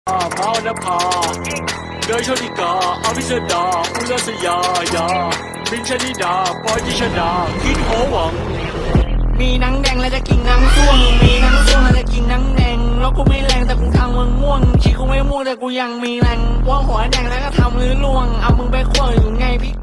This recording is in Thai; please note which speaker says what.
Speaker 1: เมาและพาเดินชนิกาอภิสดาอุลสยายามินชนิดาปอยจิชดาคิดโหวัง
Speaker 2: มีหนังแดงแล้วจะกินหนังส้วงมีหนังส้วงแล้วจะกินหนังแดงแล้วกูไม่แรงแต่กูทำมึงม่วงชีกูไม่ม่วงแต่กูยังมีแรงว่าหัวแดงแล้วก็ทำมือล่วงเอามึงไปขั้วอยู่ไงพี่